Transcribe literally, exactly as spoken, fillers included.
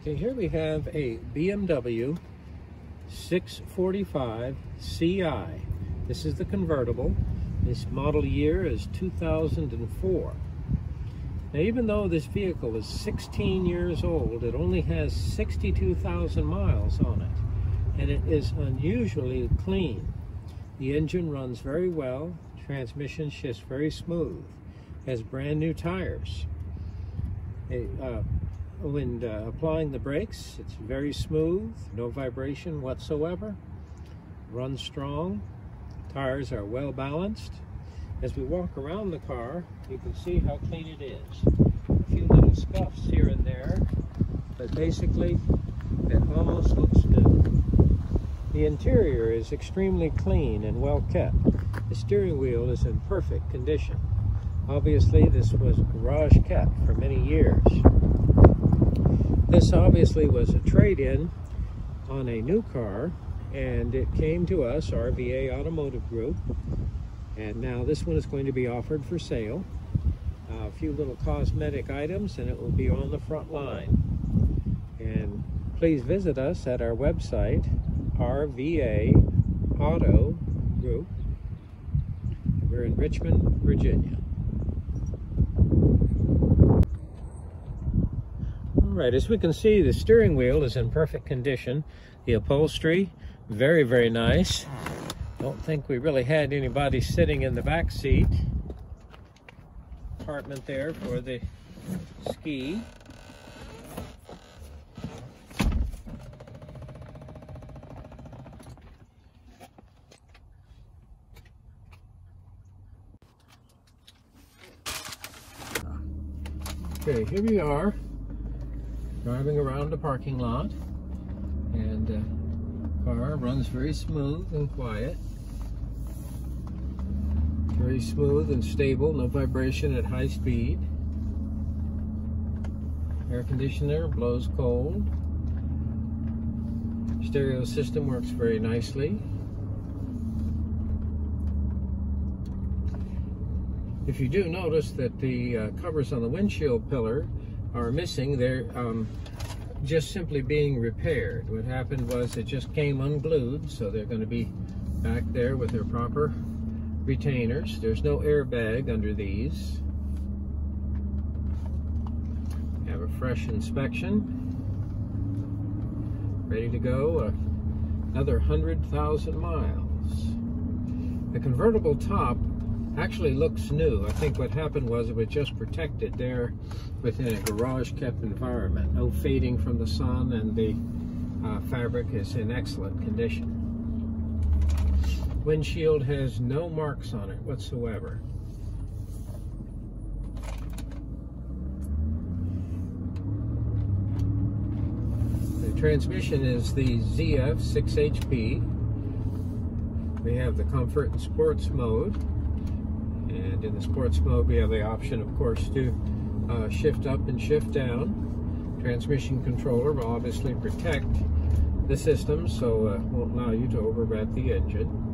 Okay, here we have a B M W six forty-five C I. This is the convertible. This model year is two thousand four. Now, even though this vehicle is sixteen years old, it only has sixty-two thousand miles on it, and it is unusually clean. The engine runs very well, transmission shifts very smooth, has brand new tires. It, uh, when uh, applying the brakes, it's very smooth, no vibration whatsoever, runs strong, tires are well balanced. As we walk around the car, you can see how clean it is. A few little scuffs here and there, but basically it almost looks new. The interior is extremely clean and well kept. The steering wheel is in perfect condition. Obviously, this was garage kept for many years. This obviously was a trade-in on a new car, and it came to us, R V A Automotive Group, and now this one is going to be offered for sale. Uh, a few little cosmetic items, and it will be on the front line. And please visit us at our website, R V A Auto Group. We're in Richmond, Virginia. All right, as we can see, the steering wheel is in perfect condition. The upholstery, very, very nice. Don't think we really had anybody sitting in the back seat. Compartment there for the ski. Okay, here we are, driving around the parking lot, and uh, car runs very smooth and quiet. Very smooth and stable, no vibration at high speed. Air conditioner blows cold. Stereo system works very nicely. If you do notice that the uh, covers on the windshield pillar are missing, they're um, just simply being repaired. What happened was it just came unglued, so they're going to be back there with their proper retainers. There's no airbag under these. Have a fresh inspection. Ready to go. Uh, another one hundred thousand miles. The convertible top actually looks new. I think what happened was it was just protected there within a garage kept environment. No fading from the sun, and the uh, fabric is in excellent condition. Windshield has no marks on it whatsoever. The transmission is the Z F six H P. We have the comfort and sports mode. And in the sports mode, we have the option, of course, to uh, shift up and shift down. Transmission controller will obviously protect the system, so uh, won't allow you to overrev the engine.